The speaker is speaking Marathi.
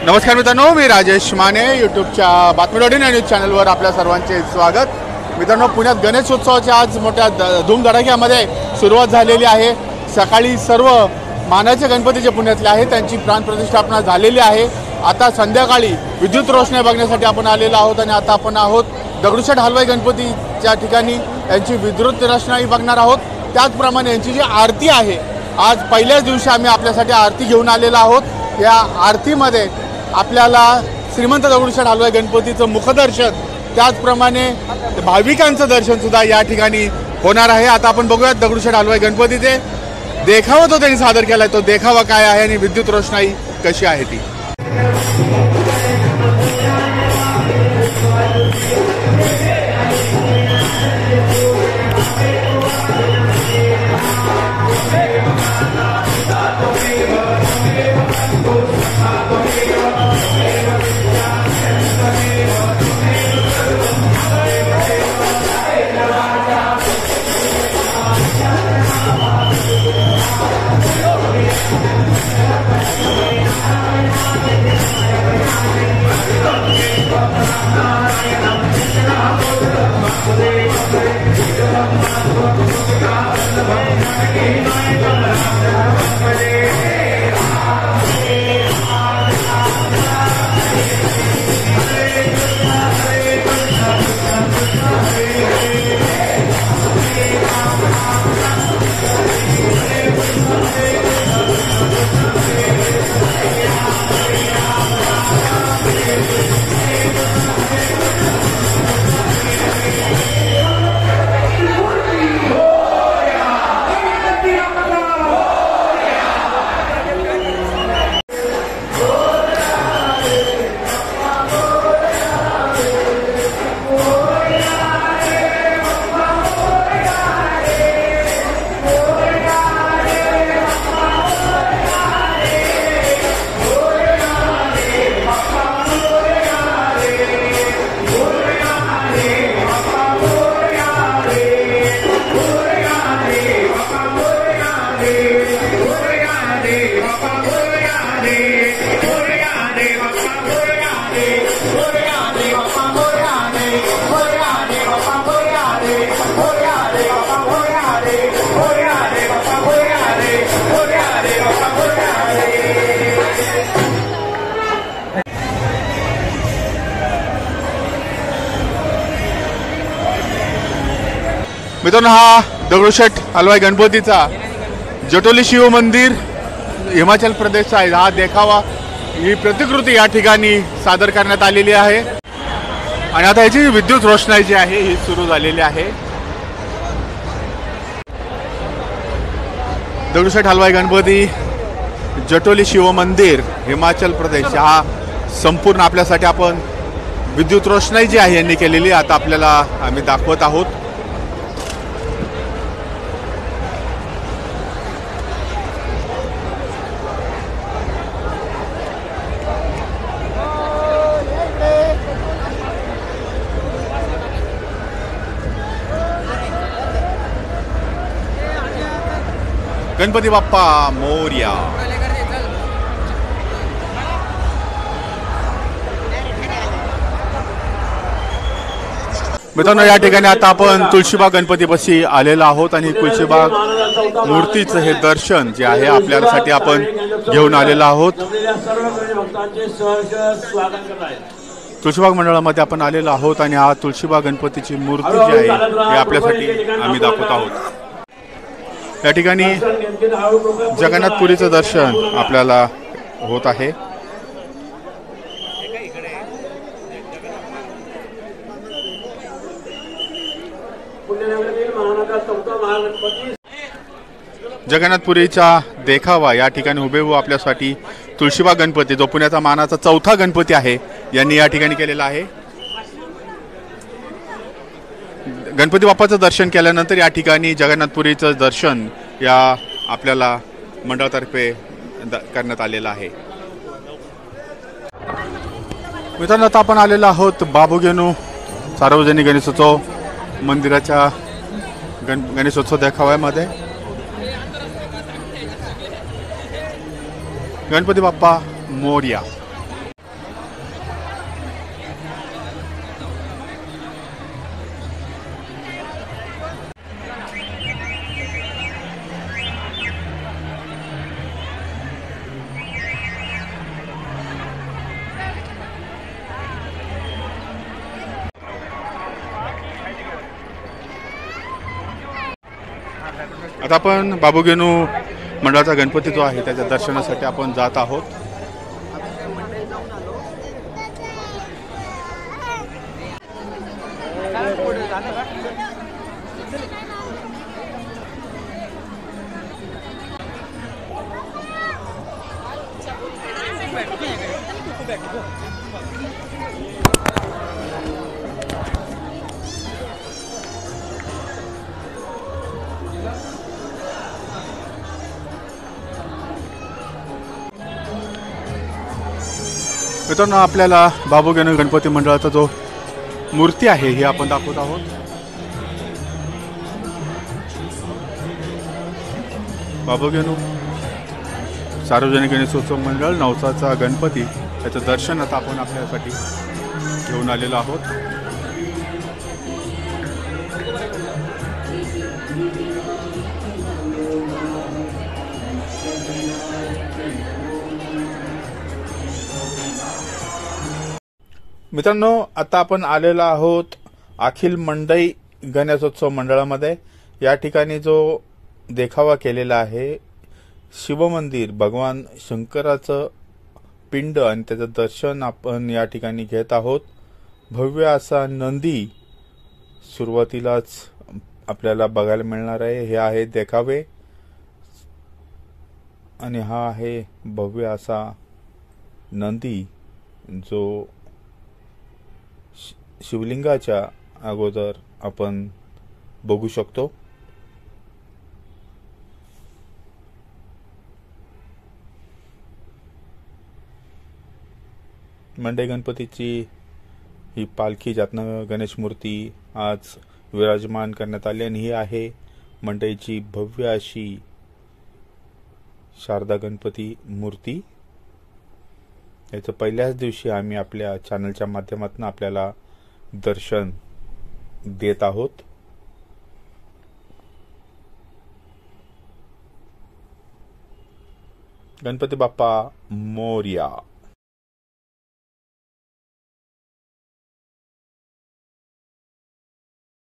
नमस्कार मित्रांनो, मी राजेश माने यूट्यूबच्या बातमी.in न्यूज चॅनलवर आपल्या सर्वांचे स्वागत। मित्रांनो, पुण्यात गणेशोत्सवाची आज मोठ्या धूमधडाक्यामध्ये सुरुवात झालेली आहे। सकाळी सर्व मानाचे गणपती जे पुण्यातले आहेत त्यांची प्राणप्रतिष्ठापना झालेली आहे। आता संध्याकाळी विद्युत रोषणाई बघण्यासाठी आपण आलेलो आहोत आणि आता आपण आहोत दगडूशेठ हलवाई गणपतीच्या ठिकाणी यांची विद्युत रोषणाई बघणार आहोत। त्याचप्रमाणे यांची जी आरती आहे, आज पहिल्याच दिवशी आम्ही आपल्यासाठी आरती घेऊन आलेलो आहोत। या आरतीमध्ये आपल्याला श्रीमंत दगडूशेठ हलवाई गणपतीचं मुखदर्शन, त्याचप्रमाणे भाविकांचं दर्शन सुद्धा या ठिकाणी होणार आहे। आता आपण बघूयात दगडूशेठ हलवाई गणपतीचे देखावा तो त्यांनी सादर केलाय, तो देखावा काय आहे आणि विद्युत रोषणाई कशी आहे ती। मित्रांनो, हा दगडूशेठ हलवाई गणपतीचा जटोली शिव मंदिर हिमाचल प्रदेशचा आहे। हा देखावा, ही प्रतिकृती या ठिकाणी सादर करण्यात आलेली आहे आणि आता याची विद्युत रोषणाई जी आहे ही सुरू झालेली आहे। दगडूशेठ हलवाई गणपती जटोली शिव मंदिर हिमाचल प्रदेश, हा संपूर्ण आपल्यासाठी आपण विद्युत रोषणाई जी आहे यांनी केलेली आता आपल्याला आम्ही दाखवत आहोत। गणपती बाप्पा मोरया। मित्रांनो, या ठिकाणी आता आपण तुळशीबाग गणपतीपाशी आलेलो आहोत आणि तुळशीबाग मूर्तीचं हे दर्शन जे आहे आपल्यासाठी आपण घेऊन आलेलो आहोत। तुळशीबाग मंडळामध्ये आपण आलेलो आहोत आणि हा तुळशीबाग गणपतीची मूर्ती जी आहे हे आपल्यासाठी आम्ही दाखवत आहोत। या ठिकाणी जगन्नाथपुरीचं दर्शन आपल्याला होत आहे। जगन्नाथपुरीचा देखावा या ठिकाणी हुबेहूब आपल्यासाठी तुळशीबाग गणपती, जो पुण्याचा मानाचा चौथा गणपती आहे, यांनी या ठिकाणी केलेला आहे। गणपती बाप्पाचं दर्शन केल्यानंतर या ठिकाणी जगन्नाथपुरीचं दर्शन या आपल्याला मंडळातर्फे करण्यात आलेलं आहे। मित्रांनो, आता आपण आलेलो आहोत बाबूगेनू सार्वजनिक गणेशोत्सव मंदिराच्या गणेशोत्सव देखाव्यामध्ये। गणपती बाप्पा मोरया। आता आपण बाबूगेनू मंडळाचा गणपती जो आहे त्याच्या दर्शनासाठी आपण जात आहोत. मित्रांनो, आपल्याला बाबूगेनू गणपती मंडळाचा जो मूर्ती आहे ही आपण दाखवत आहोत. बाबूगेनू सार्वजनिक गणेशोत्सव मंडळ नवसाचा गणपती याचं दर्शन आता आपण आपल्यासाठी घेऊन आलेलो आहोत. मित्रांनो, आता आपण आलेलो आहोत अखिल मंडई गणेशोत्सव मंडळामध्ये. या ठिकाणी जो देखावा केलेला आहे शिवमंदिर, भगवान शंकराचं पिंड आणि त्याचं दर्शन आपण या ठिकाणी घेत आहोत. भव्य असा नंदी सुरुवातीलाच आपल्याला बघायला मिळणार आहे. हे आहे देखावे आणि हा आहे भव्य असा नंदी जो शिवलिंगाच्या अगोदर आपण बघू शकतो. मंडई गणपतीची ही पालखी ज्यातनं गणेश मूर्ती आज विराजमान करण्यात आली आणि ही आहे मंडईची भव्य अशी शारदा गणपती मूर्ती. याचं पहिल्याच दिवशी आम्ही आपल्या चॅनलच्या माध्यमातून आपल्याला दर्शन देत आहोत. गणपती बाप्पा मोरया.